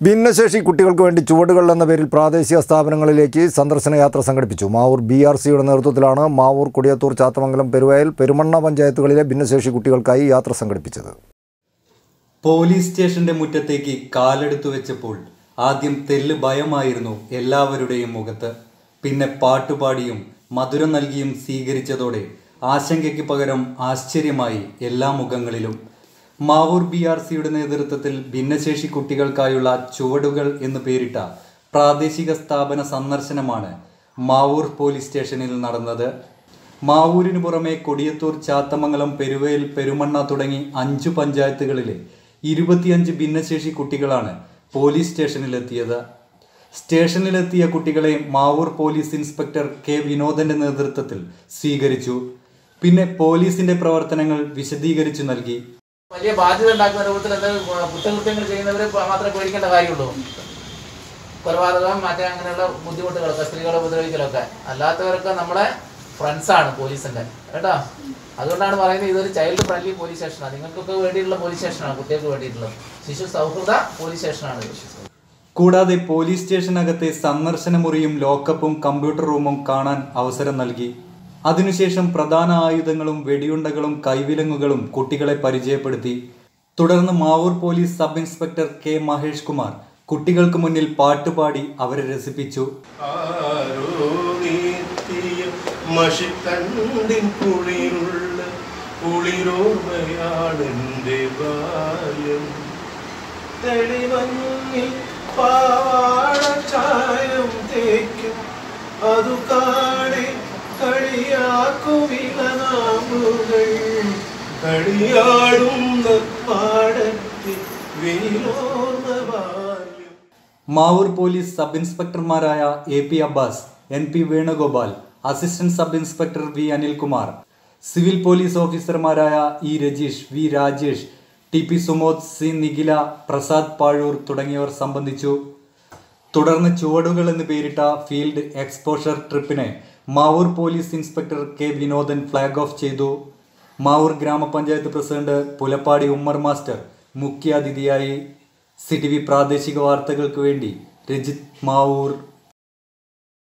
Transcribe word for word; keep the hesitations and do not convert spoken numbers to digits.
ഭിന്നശേഷി കുട്ടികൾക്ക് വേണ്ടി ചുവടുകൾ എന്ന പേരിൽ പ്രാദേശിക സ്ഥാപനങ്ങളിലേക്ക് സന്ദർശന യാത്ര സംഘടിപ്പിച്ചു. മാവൂർ ബി ആർ സിയുടെ നേതൃത്വത്തിലാണ് മാവൂർ, കൊടിയത്തൂർ, ചാത്തമംഗലം, പെരുവയൽ, പെരുമണ്ണ പഞ്ചായത്തുകളിലെ ഭിന്നശേഷി കുട്ടികൾക്കായി യാത്ര സംഘടിപ്പിച്ചത്. പോലീസ് സ്റ്റേഷന്റെ മുറ്റത്തേക്ക് കാലെടുത്തു വെച്ചപ്പോൾ ആദ്യം തെല്ല് ഭയമായിരുന്നു എല്ലാവരുടെയും മുഖത്ത്. പിന്നെ പാട്ടുപാടിയും മധുരം നൽകിയും സ്വീകരിച്ചതോടെ ആശങ്കയ്ക്ക് പകരം ആശ്ചര്യമായി എല്ലാ മുഖങ്ങളിലും. മാവൂർ ബി ആർ സിയുടെ നേതൃത്വത്തിൽ ഭിന്നശേഷി കുട്ടികൾക്കായുള്ള ചുവടുകൾ എന്ന് പേരിട്ട പ്രാദേശിക സ്ഥാപന സന്ദർശനമാണ് മാവൂർ പോലീസ് സ്റ്റേഷനിൽ നടന്നത്. മാവൂരിന് പുറമെ കൊടിയത്തൂർ, ചാത്തമംഗലം, പെരുവയൽ, പെരുമണ്ണ തുടങ്ങി അഞ്ചു പഞ്ചായത്തുകളിലെ ഇരുപത്തിയഞ്ച് ഭിന്നശേഷി കുട്ടികളാണ് പോലീസ് സ്റ്റേഷനിലെത്തിയത്. സ്റ്റേഷനിലെത്തിയ കുട്ടികളെ മാവൂർ പോലീസ് ഇൻസ്പെക്ടർ കെ വിനോദന്റെ നേതൃത്വത്തിൽ സ്വീകരിച്ചു. പിന്നെ പോലീസിന്റെ പ്രവർത്തനങ്ങൾ വിശദീകരിച്ചു നൽകി. വലിയ ബാധ്യത ഉണ്ടാക്കുന്ന രൂപത്തിൽ എന്തെങ്കിലും കുറ്റകൃത്യങ്ങൾ ചെയ്യുന്നവരെ മാത്രമേ പേടിക്കേണ്ട കാര്യമുള്ളൂ. കൊലപാതകം, മറ്റേ അങ്ങനെയുള്ള ബുദ്ധിമുട്ടുകളൊക്കെ, സ്ത്രീകളെ ഉപദ്രവിക്കലൊക്കെ. അല്ലാത്തവരൊക്കെ നമ്മുടെ ഫ്രണ്ട്സാണ് പോലീസിന്റെ, കേട്ടോ. അതുകൊണ്ടാണ് പറയുന്നത് ഇതൊരു ചൈൽഡ് ഫ്രണ്ട്ലി പോലീസ് സ്റ്റേഷനാണ്. നിങ്ങൾക്കൊക്കെ വേണ്ടിയിട്ടുള്ള പോലീസ് സ്റ്റേഷനാണ്, കുട്ടികൾക്ക് വേണ്ടിയിട്ടുള്ളത് ശിശു സൗഹൃദ പോലീസ് സ്റ്റേഷനാണ്. കൂടാതെ പോലീസ് സ്റ്റേഷനകത്തെ സന്ദർശന മുറിയും ലോക്കപ്പും കമ്പ്യൂട്ടർ റൂമും കാണാൻ അവസരം നൽകി. അതിനുശേഷം പ്രധാന ആയുധങ്ങളും വെടിയുണ്ടകളും കൈവിലങ്ങുകളും കുട്ടികളെ പരിചയപ്പെടുത്തി. തുടർന്ന് Mavoor police sub inspector K Mahesh Kumar കുട്ടികൾക്ക് മുന്നിൽ പാട്ടുപാടി അവരെ രസിപ്പിച്ചു. മാവൂർ പോലീസ് സബ് ഇൻസ്പെക്ടർമാരായ A P Abbas, N P Venugopal, assistant sub inspector V Anilkumar, civil police ഓഫീസർമാരായ E Rajeesh, V Rajesh, T P Sumod, C Nikhila, Prasad Pazhoor തുടങ്ങിയവർ സംബന്ധിച്ചു. തുടർന്ന് ചുവടുകൾ എന്ന് പേരിട്ട ഫീൽഡ് എക്സ്പോഷർ ട്രിപ്പിനെ Mavoor police inspector K Vinodan flag off ചെയ്തു. മാവൂർ ഗ്രാമപഞ്ചായത്ത് പ്രസിഡന്റ് പുലപ്പാടി ഉമ്മർ മാസ്റ്റർ മുഖ്യാതിഥിയായി. സി ടി വി പ്രാദേശിക വാർത്തകൾക്ക് വേണ്ടി രജിത്, മാവൂർ.